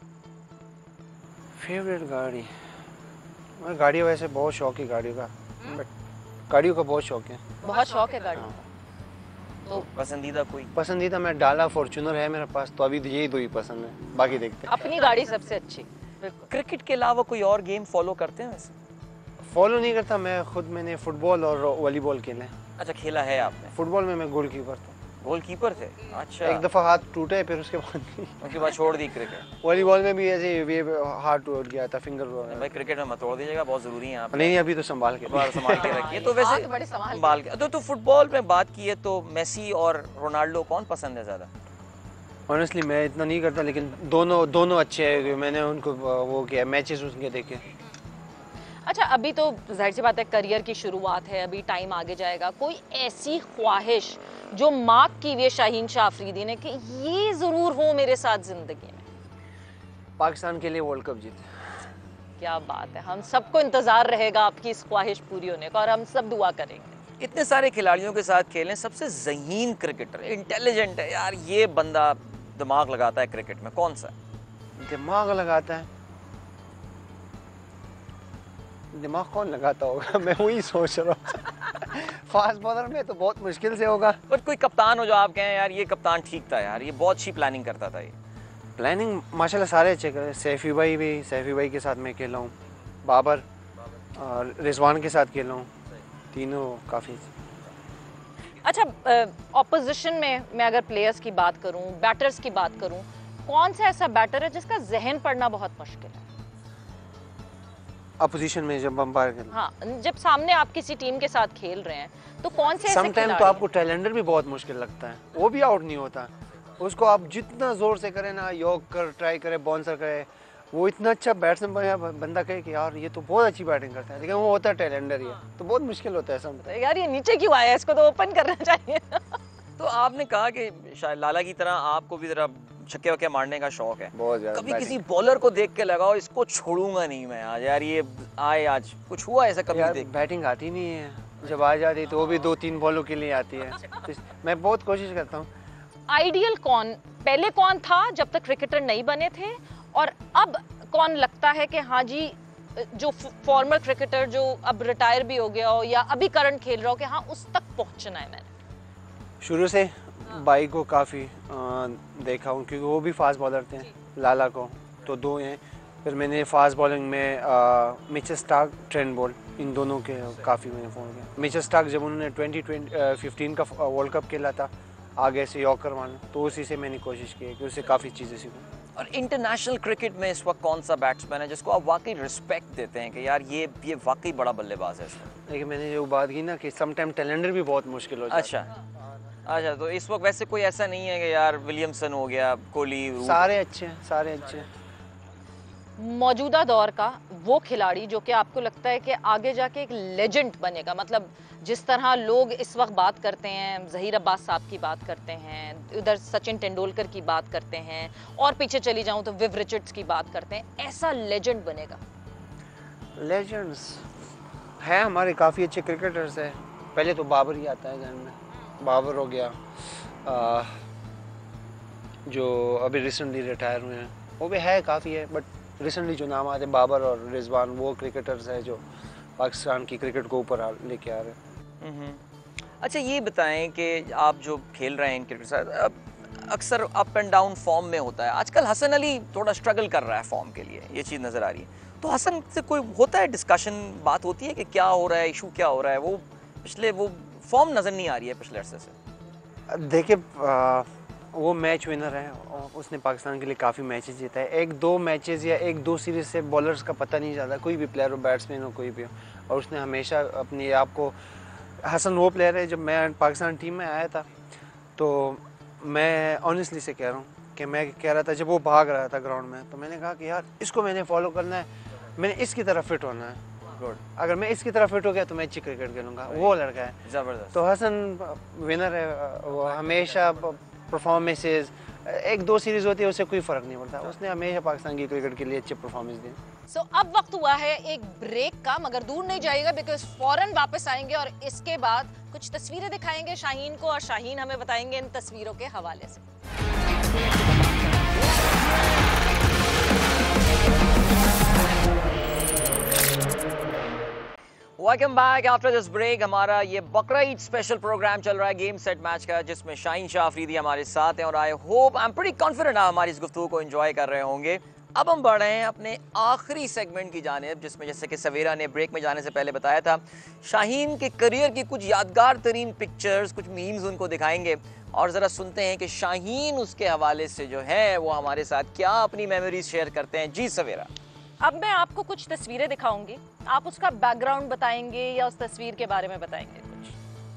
फेवरेट गाड़ी, मैं गाड़ियों वैसे बहुत शौक है गाड़ियों का, बट गाड़ियों का बहुत शौक है। बहुत शौक है गाड़ी हाँ। का। तो पसंदीदा कोई? पसंदीदा मैं डाला फॉर्च्यूनर है मेरे पास, तो अभी तो यही दो ही पसंद है, बाकी देखते हैं। अपनी गाड़ी सबसे अच्छी। बिल्कुल। क्रिकेट के अलावा कोई और गेम फॉलो करते हैं वैसे? फॉलो नहीं करता मैं खुद, मैंने फुटबॉल और वॉलीबॉल खेले। अच्छा, खेला है आपने? फुटबॉल में मैं गोलकीपर था। गोलकीपर थे? अच्छा। एक दफ़ा हाथ टूटा है, फिर उसके बाद नहीं। उसके बाद छोड़ दी क्रिकेट? वॉलीबॉल में भी ऐसे ये हाथ टूट गया था, फिंगर भाई क्रिकेट में मत तोड़ दीजिएगा, बहुत जरूरी है आप। नहीं नहीं, अभी तो संभाल के। बार संभाल के रखिए। तो हाथ वैसे बड़े संभाल के संभाल के तो फुटबॉल में बात की है तो मेसी और रोनाल्डो कौन पसंद है ज्यादा? ऑनेस्टली मैं इतना नहीं करता, लेकिन दोनों अच्छे हैं। मैंने उनको वो किया, मैचेस उनके देखे। अच्छा, अभी तो जाहिर सी बात है करियर की शुरुआत है, अभी टाइम आगे जाएगा। कोई ऐसी ख्वाहिश जो मार्क की हुई है शाहीन शाह अफरीदी ने कि ये जरूर हो मेरे साथ जिंदगी में? पाकिस्तान के लिए वर्ल्ड कप जीते। क्या बात है, हम सबको इंतजार रहेगा आपकी इस ख्वाहिश पूरी होने का, और हम सब दुआ करेंगे। इतने सारे खिलाड़ियों के साथ खेलें, सबसे ज़हीन क्रिकेटर, इंटेलिजेंट है यार, ये बंदा दिमाग लगाता है क्रिकेट में, कौन सा? दिमाग लगाता है, दिमाग कौन लगाता होगा? मैं वही सोच रहा हूँ। फास्ट बॉलर में तो बहुत मुश्किल से होगा। बट कोई कप्तान हो जो आप कहें यार ये कप्तान ठीक था यार, ये बहुत अच्छी प्लानिंग करता था ये। प्लानिंग माशाल्लाह सारे अच्छे करे। सैफी भाई के साथ मैं खेला हूँ, बाबर और रिजवान के साथ खेला हूँ, तीनों काफ़ी। अच्छा, ऑपोजिशन में मैं अगर प्लेयर्स की बात करूं, बैटर्स की बात करूं, कौन सा ऐसा बैटर है जिसका जहन पढ़ना बहुत मुश्किल है? अपोजिशन में जब अंपायर खेला, हाँ, जब सामने आप किसी टीम के साथ खेल रहे हैं तो कौन से ऐसे समटाइम खिलाड़ी तो आपको टैलेंडर भी बहुत मुश्किल लगता है, वो भी आउट नहीं होता। उसको आप जितना जोर से करें ना, यॉर्कर ट्राई करे, बाउंसर करे, वो इतना अच्छा बैट्समैन बंदा कहे कि यार ये तो बहुत अच्छी बैटिंग करता है, लेकिन वो होता है टैलेंडर ही है, तो बहुत मुश्किल होता है समटाइम। यार ये नीचे क्यों आया है, इसको तो ओपन करना चाहिए। तो आपने कहा कि शायद लाला की तरह आपको भी जरा छक्के वक्के मारने का शौक है, बहुत ज़्यादा। कभी किसी बॉलर को देख के लगाओ इसको छोड़ूंगा नहीं मैं आज, यार ये आए आज, कुछ हुआ ऐसा कभी यार देख? बैटिंग आती नहीं है, जब आ जाती तो वो भी 2-3 बॉलों के लिए आती है, तो मैं बहुत कोशिश करता हूँ। आइडियल कौन पहले कौन था जब तक क्रिकेटर नहीं बने थे, और अब कौन लगता है कि हाँ जी जो फॉर्मर क्रिकेटर जो अब रिटायर भी हो गया हो या अभी करंट खेल रहा हो कि हाँ उस तक पहुंचना है मैंने? शुरू से बाई को काफ़ी देखा हूँ, क्योंकि वो भी फास्ट बॉलर थे, लाला को तो दो हैं। फिर मैंने फास्ट बॉलिंग में मिचेल स्टार्क, ट्रेंट बोल्ट, इन दोनों के काफ़ी मैंने फॉलो किया। मिचेल स्टार्क जब उन्होंने 2015 का वर्ल्ड कप खेला था, आगे से यॉर्कर मारना, तो उसी से मैंने कोशिश की कि उससे काफ़ी चीज़ें सीखूँ। और इंटरनेशनल क्रिकेट में इस वक्त कौन सा बैट्समैन है जिसको आप वाकई रिस्पेक्ट देते हैं कि यार ये वाकई बड़ा बल्लेबाज है इसमें? लेकिन मैंने जो बात की ना कि समटाइम टैलेंडर भी बहुत मुश्किल हो जाता है। अच्छा, तो इस वक्त वैसे कोई ऐसा नहीं है कि यार विलियमसन हो गया, कोहली, रूट? सारे अच्छे हैं, सारे अच्छे हैं। मौजूदा दौर का वो खिलाड़ी जो कि आपको लगता है कि आगे जाके एक लेजेंड बनेगा, मतलब जिस तरह लोग इस वक्त बात करते हैं, ज़हीर अब्बास साहब की बात करते हैं, उधर सचिन तेंदुलकर की बात करते हैं, और पीछे चली जाऊं तो विव रिचर्ड्स की बात करते हैं, ऐसा लेजेंड बनेगा? लेजेंड्स हैं हमारे, काफ़ी अच्छे क्रिकेटर्स हैं। पहले तो बाबर ही आता है ध्यान में, बाबर हो गया, जो अभी रिसेंटली रिटायर हुए हैं, वो भी है काफ़ी है, बट रिसेंटली जो नाम आते हैं बाबर और रिजवान, वो क्रिकेटर्स हैं जो पाकिस्तान की क्रिकेट को ऊपर लेके आ रहे हैं। अच्छा ये बताएं कि आप जो खेल रहे हैं इन क्रिकेट साथ, अक्सर अप एंड डाउन फॉर्म में होता है। आजकल हसन अली थोड़ा स्ट्रगल कर रहा है फॉर्म के लिए, ये चीज़ नज़र आ रही है। तो हसन से कोई होता है डिस्कशन, बात होती है कि क्या हो रहा है, इशू क्या हो रहा है? वो पिछले वो फॉर्म नज़र नहीं आ रही है पिछले अरसे से। देखिए वो मैच विनर है और उसने पाकिस्तान के लिए काफ़ी मैचेस जीता है। एक दो मैचेस या एक दो सीरीज से बॉलर्स का पता नहीं चलता, कोई भी प्लेयर हो, बैट्समैन हो, कोई भी हो, और उसने हमेशा अपने आप को, हसन वो प्लेयर है, जब मैं पाकिस्तान टीम में आया था तो मैं ऑनेस्टली से कह रहा हूँ कि मैं कह रहा था जब वो भाग रहा था ग्राउंड में, तो मैंने कहा कि यार इसको मैंने फॉलो करना है, मैंने इसकी तरफ फिट होना है। गुड, अगर मैं इसकी तरफ फिट हो गया तो मैं अच्छी क्रिकेट खेलूँगा। वो लड़का है ज़बरदस्त। तो हसन विनर है, वो हमेशा परफॉर्मेंसेस, एक दो सीरीज होती है उससे कोई फ़र्क नहीं पड़ता, उसने हमेशा पाकिस्तान की क्रिकेट के लिए अच्छे परफॉर्मेंस दी। सो अब वक्त हुआ है एक ब्रेक का, मगर दूर नहीं जाइएगा बिकॉज फौरन वापस आएंगे और इसके बाद कुछ तस्वीरें दिखाएंगे शाहीन को और शाहीन हमें बताएंगे इन तस्वीरों के हवाले से। Welcome back after this break. हमारा ये बकरा ईद स्पेशल प्रोग्राम चल रहा है गेम सेट मैच का, जिसमें शाहीन शाह अफरीदी हमारे साथ हैं और I hope, I am pretty confident आप हमारी इस गुफ्तगू को एंजॉय कर रहे होंगे। अब हम बढ़ रहे हैं अपने आखिरी सेगमेंट की जानिब, जिसमें जैसे कि सवेरा ने ब्रेक में जाने से पहले बताया था, शाहीन के करियर की कुछ यादगार तरीन पिक्चर्स, कुछ मीम्स उनको दिखाएंगे और ज़रा सुनते हैं कि शाहीन उसके हवाले से जो है वो हमारे साथ क्या अपनी मेमोरीज शेयर करते हैं। जी सवेरा। अब मैं आपको कुछ तस्वीरें दिखाऊंगी, आप उसका बैकग्राउंड बताएंगे या उस तस्वीर के बारे में बताएंगे कुछ?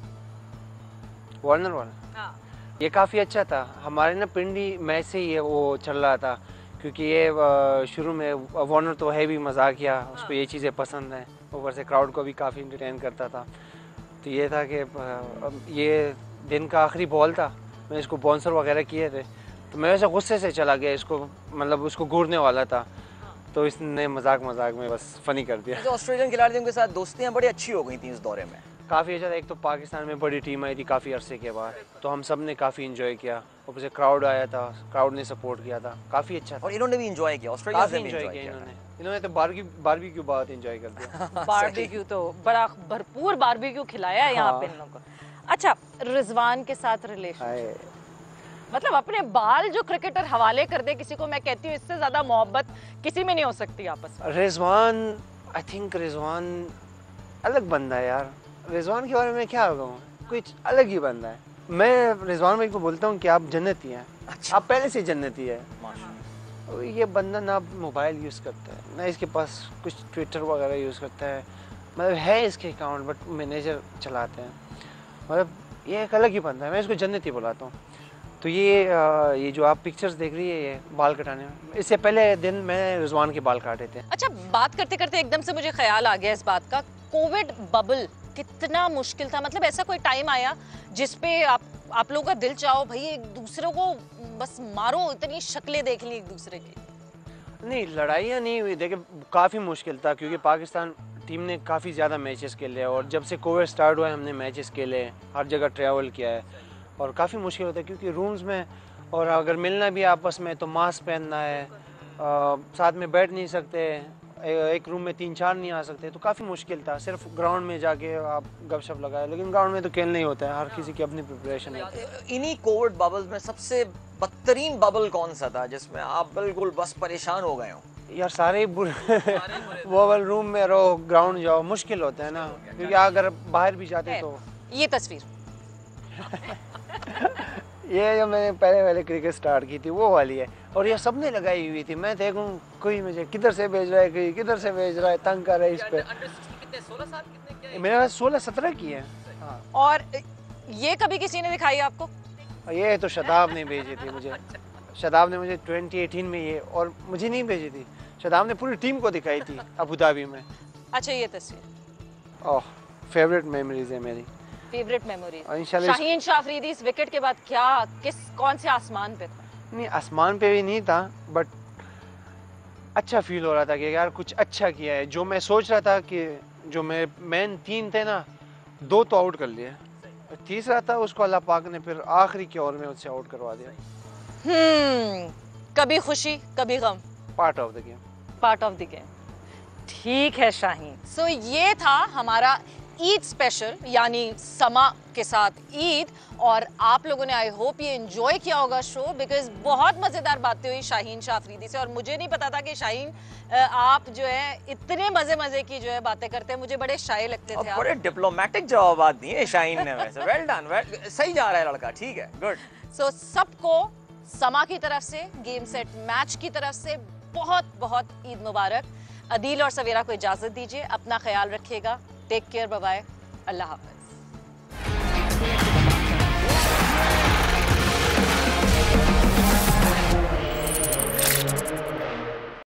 वार्नर वाला, हाँ। ये काफ़ी अच्छा था। हमारे ना पिंडी मैच से ही वो चल रहा था, क्योंकि ये शुरू में वार्नर तो है भी मजाकिया, उसको ये चीज़ें पसंद हैं, ऊपर से क्राउड को भी काफ़ी इंटरटेन करता था। तो ये था कि ये दिन का आखिरी बॉल था, मैं इसको बाउंसर वगैरह किए थे, तो मैं वैसे गुस्से से चला गया, इसको मतलब उसको घूरने वाला था, तो इसने मजाक में बस फनी कर दिया। जो ऑस्ट्रेलियन खिलाड़ियों के साथ दोस्तियां बड़ी अच्छी हो गई थी इस दौरे में। काफ़ी अच्छा था। एक तो पाकिस्तान में बड़ी टीम आई थी काफ़ी अरसे के बाद, तो हम सब ने काफ़ी इन्जॉय किया, ऊपर से क्राउड आया था, क्राउड ने सपोर्ट किया था, काफ़ी अच्छा था। और इन्होंने भी इन्जॉय किया, ऑस्ट्रेलिया काफ़ी ने भी इन्जॉय एंजॉय किया किया। इन्होंने तो बारबेक्यू बहुत इन्जॉय कर दिया। बारबेक्यू तो बड़ा भरपूर बारबेक्यू खिलाया है यहाँ पे इन लोगों को। अच्छा, रिजवान के साथ रिलेशन, मतलब अपने बाल जो क्रिकेटर हवाले कर दे किसी को, मैं कहती हूँ इससे ज्यादा मोहब्बत किसी में नहीं हो सकती आपस में। रिजवान, आई थिंक रिजवान अलग बंदा है यार। रिजवान के बारे में क्या कहूँ, कुछ अलग ही बंदा है। मैं रिजवान भाई को बोलता हूँ कि आप जन्नती हैं। अच्छा। आप पहले से जन्नती है। माशाल्लाह। ये बंदा ना मोबाइल यूज़ करता है, ना इसके पास कुछ ट्विटर वगैरह यूज़ करता है, मतलब है इसके अकाउंट बट मैनेजर चलाते हैं, मतलब ये एक अलग ही बंदा है, मैं इसको जन्नती बुलाता हूँ। तो ये जो आप पिक्चर्स देख रही है, ये बाल कटाने में, इससे पहले दिन मैं रिजवान के बाल काटे थे। अच्छा, बात करते करते एकदम से मुझे ख्याल आ गया इस बात का, कोविड बबल कितना मुश्किल था। मतलब ऐसा कोई टाइम आया जिसपे आप लोगों का दिल चाहो भाई एक दूसरे को बस मारो, इतनी शक्लें देख ली एक दूसरे की? नहीं, लड़ाइयाँ नहीं हुई। देखिए काफ़ी मुश्किल था, क्योंकि पाकिस्तान टीम ने काफ़ी ज़्यादा मैचेस खेले और जब से कोविड स्टार्ट हुआ है हमने मैचेस खेले, हर जगह ट्रैवल किया है और काफ़ी मुश्किल होता है, क्योंकि रूम्स में, और अगर मिलना भी आपस में तो मास्क पहनना है, साथ में बैठ नहीं सकते, एक रूम में 3-4 नहीं आ सकते, तो काफ़ी मुश्किल था। सिर्फ ग्राउंड में जाके आप गपशप लगाए, लेकिन ग्राउंड में तो खेलना ही होता है, हर किसी की अपनी प्रिपरेशन है। इन्हीं कोविड बबल्स में सबसे बदतरीन बबल कौन सा था जिसमें आप बिल्कुल बस परेशान हो गए हो? यार सारे वो रूम में रहो, ग्राउंड जाओ, मुश्किल होता है ना, क्योंकि अगर बाहर भी जाते तो। ये तस्वीर ये जो मैंने पहले क्रिकेट स्टार्ट की थी वो वाली है, और ये सबने लगाई हुई थी। मैं देखूं कोई मुझे किधर से भेज रहा है, कोई किधर से भेज रहा है, तंग कर रहा है इस पे। मेरे पास 16-17 की है। हाँ। और ये कभी किसी ने दिखाई आपको? ये तो शदाब ने भेजी थी मुझे। शदाब ने मुझे 2018 में ये, और मुझे नहीं भेजी थी, शदाब ने पूरी टीम को दिखाई थी अबू धाबी में। अच्छा, ये तस्वीर ओह, फेवरेट मेमोरीज है मेरी, फेवरेट मेमोरीज। इंशाल्लाह। शाहीन शाह अफरीदी इस विकेट के बाद कौन से आसमान पे था? नहीं, आसमान पे भी नहीं था, बट अच्छा फील हो रहा था कि यार कुछ अच्छा किया है। जो मैं सोच रहा था कि जो मेन 3 थे ना, 2 तो आउट कर लिए, तीसरा था उसको अल्लाह पाक ने फिर आखिरी के ओवर में उससे आउट करवा दिया। कभी खुशी कभी गम, part of the game. Part of the game. ठीक है शाहीन। सो ये था हमारा ईद स्पेशल, यानी समा के साथ ईद। और आप लोगों ने आई होप ये एंजॉय किया होगा शो, बिकॉज बहुत मजेदार बातें हुई शाहीन शाह अफरीदी से। और मुझे नहीं पता था कि शाहीन आप जो है इतने मजे की जो है बातें करते हैं, मुझे बड़े शाये लगते थे। बड़े डिप्लोमेटिक जवाब दिए शाहीन ने वैसे। वेल डन, सही जा रहा है लड़का, ठीक है, गुड। सो सबको समा की तरफ से, गेम सेट मैच की तरफ से बहुत बहुत ईद मुबारक। अदील और सवेरा को इजाजत दीजिए, अपना ख्याल रखिएगा, टेक केयर, बाय बाय, अल्लाह हाफ़िज़।